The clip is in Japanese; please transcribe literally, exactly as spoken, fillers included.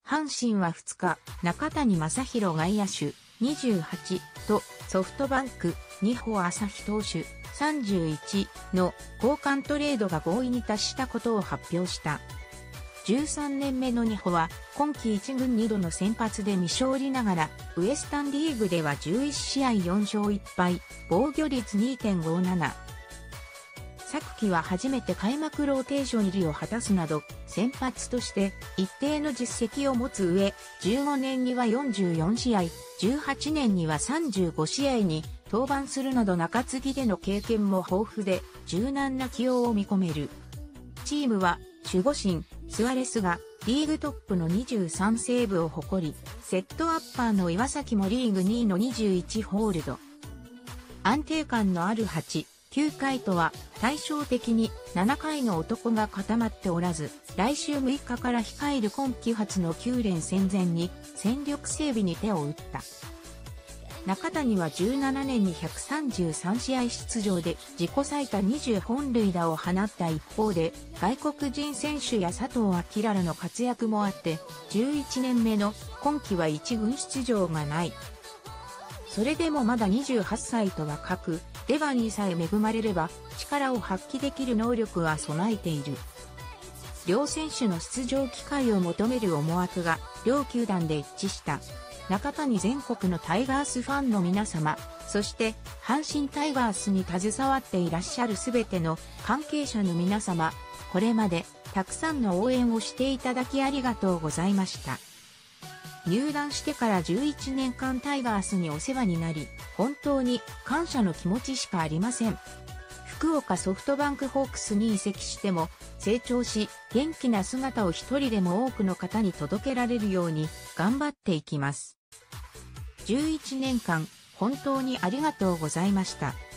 阪神はふつか、中谷正宏外野手にじゅうはちとソフトバンク二保朝日投手さんじゅういちの交換トレードが合意に達したことを発表した。じゅうさんねんめの二保は今季いち軍にどの先発で未勝利ながらウエスタンリーグではじゅういち試合よん勝いっ敗、防御率 にてんごなな。昨季は初めて開幕ローテーション入りを果たすなど先発として一定の実績を持つ上、じゅうごねんにはよんじゅうよん試合、じゅうはちねんにはさんじゅうご試合に登板するなど中継ぎでの経験も豊富で柔軟な起用を見込める。チームは守護神スアレスがリーグトップのにじゅうさんセーブを誇り、セットアッパーの岩崎もリーグにいのにじゅういちホールド。安定感のあるはち、きゅうかいとは対照的にななかいの男が固まっておらず、来週むいかから控える今季初のきゅう連戦前に戦力整備に手を打った。中谷はじゅうななねんにひゃくさんじゅうさん試合出場で自己最多にじゅう本塁打を放った一方で外国人選手や佐藤輝らの活躍もあってじゅういちねんめの今季はいち軍出場がない。それでもまだにじゅうはっさいと若く、出番にさえ恵まれれば力を発揮できる能力は備えている。両選手の出場機会を求める思惑が両球団で一致した。中谷全国のタイガースファンの皆様、そして阪神タイガースに携わっていらっしゃるすべての関係者の皆様、これまでたくさんの応援をしていただきありがとうございました。入団してからじゅういちねんかんタイガースにお世話になり、本当に感謝の気持ちしかありません。福岡ソフトバンクホークスに移籍しても成長し元気な姿を一人でも多くの方に届けられるように頑張っていきます。じゅういちねんかん本当にありがとうございました。